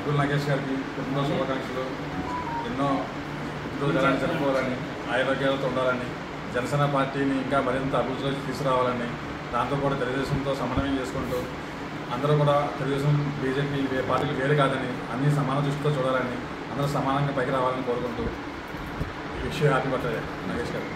నాగేష్ గారికి పుట్టినరోజు శుభాకాంక్షలు. ఎన్నో పుట్టినరోజు జరుపుకోవాలని, ఆరోగ్యాలతో ఉండాలని, జనసేన పార్టీని ఇంకా మరింత అభివృద్ధిలోకి తీసుకురావాలని, దాంతో కూడా తెలుగుదేశంతో సమన్వయం చేసుకుంటూ అందరూ కూడా తెలుగుదేశం బీజేపీ పార్టీలు వేరు కాదని అన్ని సమాన దృష్టితో చూడాలని, అందరూ సమానంగా పైకి రావాలని కోరుకుంటూ విషయం హ్యాపీ బర్త్డే నాగేష్ గారు.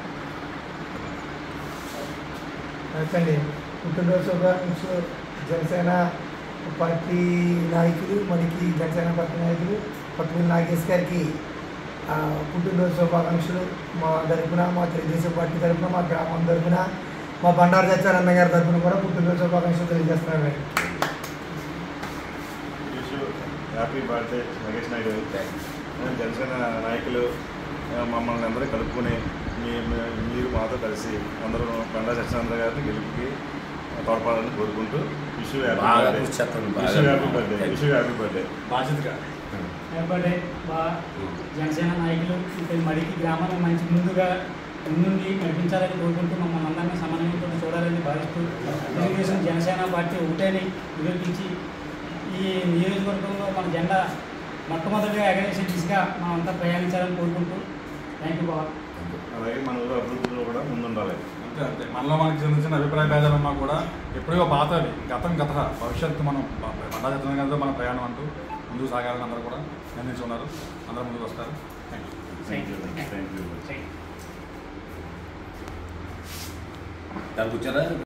అండి పుట్టినరోజు శుభాకాంక్షలు జనసేన పార్టీ నాయకులు, మనకి జనసేన పార్టీ నాయకులు పట్టుకుని నాగేష్ గారికి పుట్టినరోజు శుభాకాంక్షలు. మా తరఫున, మా తెలుగుదేశం పార్టీ తరఫున, మా గ్రామం తరఫున, మా బండారు సత్యానంద గారి తరఫున కూడా పుట్టినరోజు శుభాకాంక్షలు తెలియజేస్తున్నాను. Happy birthday Nagesh Naidu. జనసేన నాయకులు మమ్మల్ని అందరూ కలుపుకొని మీరు మాతో కలిసి అందరూ బండారు సత్యానంద గారిని గెలుపుకి తోడ్పడాలని కోరుకుంటూ విష్ హ్యాపీ బర్త్డే బాధ్యతగా బర్త్డే జనసేన నాయకులు మడికి గ్రామాన్ని మంచి ముందుగా ముందుండి నడిపించాలని కోరుకుంటూ మమ్మల్ని అందరినీ సమన్వయంతో చూడాలని భావిస్తూ తెలుగుదేశం జనసేన పార్టీ ఒకటేని నిరూపించి ఈ నియోజకవర్గంలో మన జెండా మొట్టమొదటిగా ఎగరేసే దిశగా మనం అంతా ప్రయాణించాలని కోరుకుంటూ థ్యాంక్ యూ బాబా. అలాగే మన ఊరు అభివృద్ధిలో కూడా ముందుండాలి. అంతే అంతే మనలో మనకి చిన్న చిన్న అభిప్రాయ భేదాలు ఉన్నా కూడా ఎప్పుడో పాతవి గతం గత భవిష్యత్తు మనం బండారు సత్యానంద మన ప్రయాణం అంటూ ముందుకు సాగాలని అందరూ కూడా నిర్ణయించుకున్నారు. అందరూ ముందుకు వస్తారు. Thank you. దానికి వచ్చారా?